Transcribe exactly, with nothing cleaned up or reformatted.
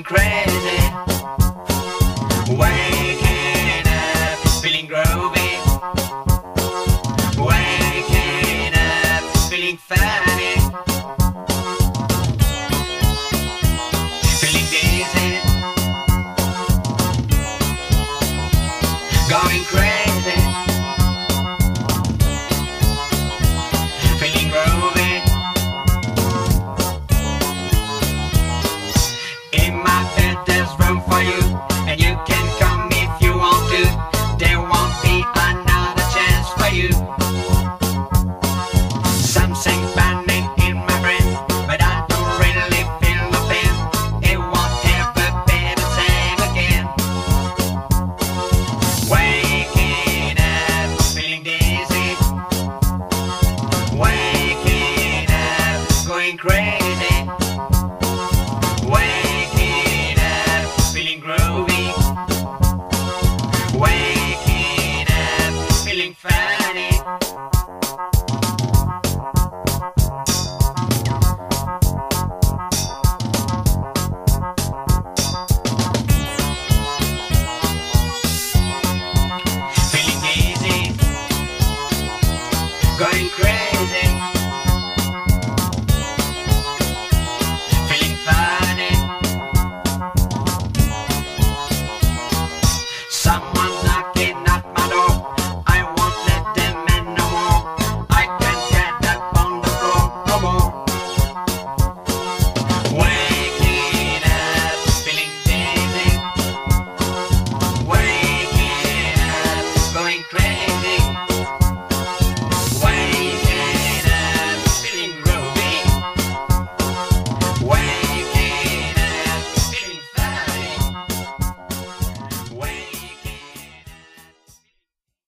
going crazy. Waking up, feeling groovy. Waking up, feeling funny. Feeling dizzy. Going crazy. Feeling groovy. In my bed there's room for you, and you can come if you want to. There won't be another chance for you. Something burning in my brain, but I don't really feel no pain. It won't ever be the same again. Waking up, feeling dizzy. Waking up, going crazy.